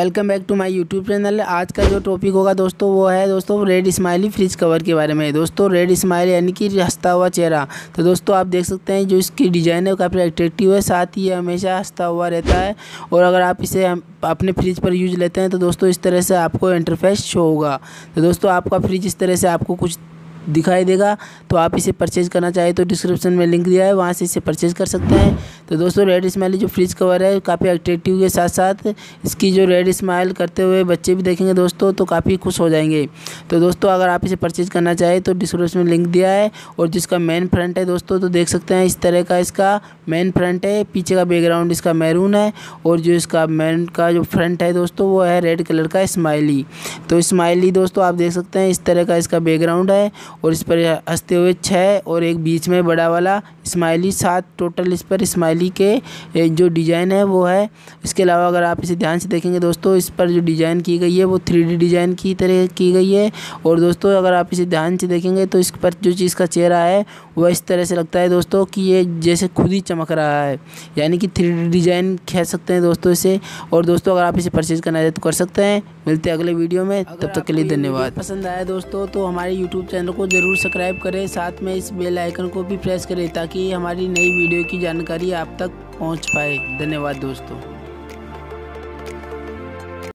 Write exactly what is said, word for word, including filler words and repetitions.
Welcome back to my YouTube channel. आज का जो टॉपिक होगा दोस्तों वो है दोस्तों रेड स्माइली फ्रिज कवर के बारे में। दोस्तों रेड स्माइल यानी कि हंसता हुआ चेहरा। तो दोस्तों आप देख सकते हैं जो इसकी डिज़ाइन है वो काफ़ी अट्रैक्टिव है, साथ ही ये हमेशा हंसता हुआ रहता है। और अगर आप इसे अपने फ्रिज पर यूज लेते हैं तो दोस्तों इस तरह से आपको इंटरफेस शो होगा। तो दोस्तों आपका फ्रिज इस तरह से आपको कुछ दिखाई देगा। तो आप इसे परचेज़ करना चाहें तो डिस्क्रिप्शन में लिंक दिया है, वहाँ से इसे परचेज़ कर सकते हैं। तो दोस्तों रेड स्माइली जो फ्रिज कवर है काफ़ी अट्रैक्टिव के साथ साथ इसकी जो रेड स्माइल करते हुए बच्चे भी देखेंगे दोस्तों तो काफ़ी खुश हो जाएंगे। तो दोस्तों अगर आप इसे परचेज़ करना चाहें तो डिस्क्रिप्शन में लिंक दिया है। और जिसका मेन फ्रंट है दोस्तों तो देख सकते हैं इस तरह का इसका मेन फ्रंट है। पीछे का बैकग्राउंड इसका मैरून है और जो इसका मेन का जो फ्रंट है दोस्तों वो है रेड कलर का स्माइली। तो स्माइली दोस्तों आप देख सकते हैं इस तरह का इसका बैकग्राउंड है और इस पर हंसते हुए छः और एक बीच में बड़ा वाला स्माइली, सात टोटल इस पर स्माइली के जो डिज़ाइन है वो है। इसके अलावा अगर आप इसे ध्यान से देखेंगे दोस्तों इस पर जो डिज़ाइन की गई है वो थ्री डी डिज़ाइन की तरह की गई है। और दोस्तों अगर आप इसे ध्यान से देखेंगे तो इस पर जो चीज़ का चेहरा है वह इस तरह से लगता है दोस्तों कि ये जैसे खुद ही चमक रहा है, यानी कि थ्री डी डिज़ाइन कह सकते हैं दोस्तों इसे। और दोस्तों अगर आप इसे परचेज़ करना चाहें तो कर सकते हैं। मिलते हैं अगले वीडियो में, तब तक के लिए धन्यवाद। पसंद आया दोस्तों तो हमारे यूट्यूब चैनल को जरूर सब्सक्राइब करें, साथ में इस बेल आइकन को भी प्रेस करें ताकि हमारी नई वीडियो की जानकारी आप तक पहुंच पाए। धन्यवाद दोस्तों।